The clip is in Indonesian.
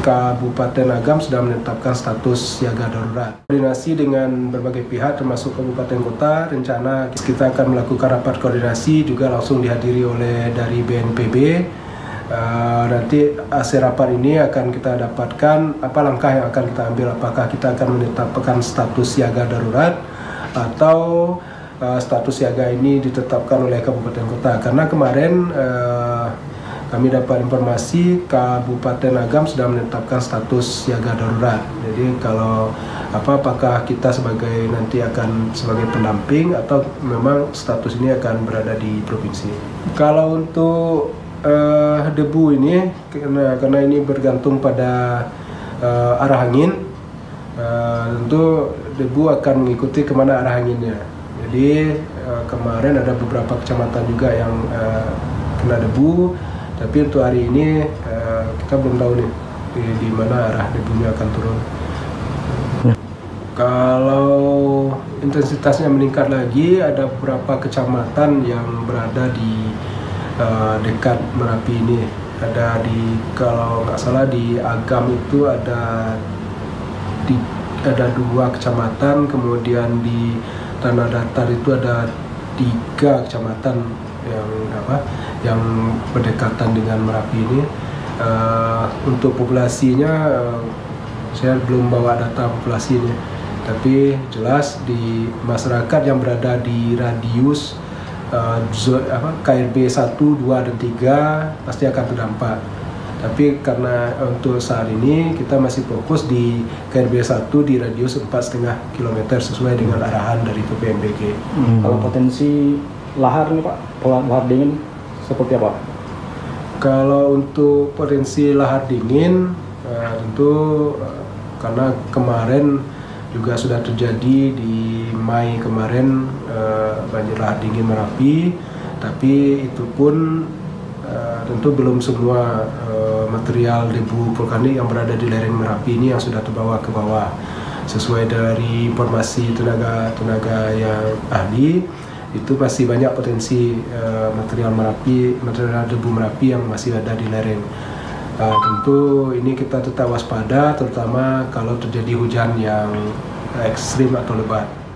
Kabupaten Agam sudah menetapkan status siaga darurat. Koordinasi dengan berbagai pihak termasuk kabupaten kota, rencana kita akan melakukan rapat koordinasi juga langsung dihadiri oleh dari BNPB. Nanti hasil rapat ini akan kita dapatkan apa langkah yang akan kita ambil, apakah kita akan menetapkan status siaga darurat atau status siaga ini ditetapkan oleh kabupaten kota. Karena kemarin kami dapat informasi Kabupaten Agam sudah menetapkan status siaga darurat. Jadi kalau apakah kita sebagai nanti akan sebagai pendamping atau memang status ini akan berada di provinsi. Kalau untuk debu ini karena ini bergantung pada arah angin, tentu debu akan mengikuti kemana arah anginnya. Jadi kemarin ada beberapa kecamatan juga yang kena debu. Tapi untuk hari ini kita belum tahu nih di mana arah debunya akan turun. Kalau intensitasnya meningkat lagi, ada beberapa kecamatan yang berada di dekat Merapi ini. Ada kalau nggak salah di Agam itu ada 2 kecamatan, kemudian di Tanah Datar itu ada 3 kecamatan yang berdekatan dengan Merapi ini. Untuk populasinya saya belum bawa data populasinya, tapi jelas di masyarakat yang berada di radius KRB 1, 2, dan 3 pasti akan terdampak. Tapi karena untuk saat ini kita masih fokus di KRB 1 di radius 4,5 km sesuai dengan arahan dari PPMBG. Kalau potensi lahar nih Pak, lahar dingin seperti apa? Kalau untuk potensi lahar dingin, tentu karena kemarin juga sudah terjadi di Mei kemarin banjir lahar dingin Merapi, tapi itu pun tentu belum semua material debu vulkanik yang berada di lereng Merapi ini yang sudah terbawa ke bawah. Sesuai dari informasi tenaga yang ahli, itu masih banyak potensi material debu Merapi yang masih ada di lereng. Tentu ini kita tetap waspada, terutama kalau terjadi hujan yang ekstrim atau lebat.